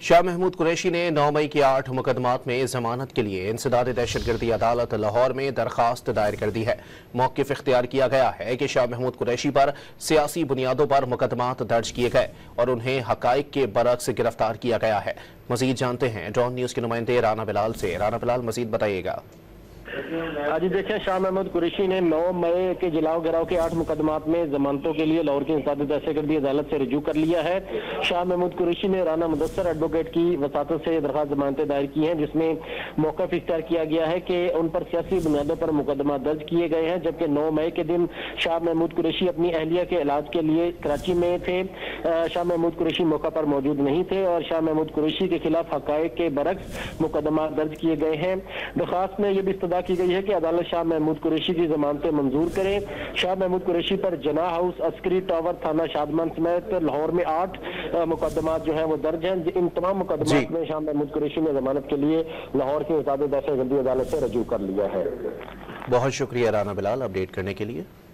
शाह महमूद कुरैशी ने 9 मई की 8 मुकदमात में जमानत के लिए इंसदाद दहशतगर्दी अदालत लाहौर में दरखास्त दायर कर दी है। मौक़िफ़ इख्तियार किया गया है कि शाह महमूद कुरैशी पर सियासी बुनियादों पर मुकदमात दर्ज किए गए और उन्हें हक़ाइक़ के बरअक्स गिरफ्तार किया गया है। मज़ीद जानते हैं डॉन न्यूज़ के नुमाइंदे राना बिलाल से। राना बिलाल, मज़ीद बताइएगा। आज देखें, शाह महमूद कुरैशी ने 9 मई के जलाओ गिराव के 8 मुकदमात में जमानतों के लिए लाहौर की इंसदाद दहशतगर्दी अदालत से रुजू कर लिया है। शाह महमूद कुरैशी ने राना मुदस्सर एडवोकेट की वसातत से दरखास्त जमानतें दायर की हैं, जिसमें मौक़िफ़ इख्तियार किया गया है कि उन पर सियासी बुनियादों पर मुकदमा दर्ज किए गए हैं। जबकि 9 मई के दिन शाह महमूद कुरैशी अपनी अहलिया के इलाज के लिए कराची में थे। शाह महमूद कुरैशी मौका पर मौजूद नहीं थे और शाह महमूद कुरैशी के खिलाफ हक़ाइक़ के बरअक्स मुकदमा दर्ज किए गए हैं। दरखास्त में यह भी इस्तदा की गई है कि अदालत शाह महमूद कुरैशी की जमानतें मंजूर करें। शाह महमूद कुरैशी पर जना हाउस, अस्करी टावर, थाना शादमान समेत लाहौर में 8 मुकदमात जो है वो दर्ज हैं। इन तमाम मुकदमात में शाह महमूद कुरैशी ने जमानत के लिए लाहौर की इंसदाद दहशतगर्दी अदालत से रुजू कर लिया है। बहुत शुक्रिया राना बिलाल अपडेट करने के लिए।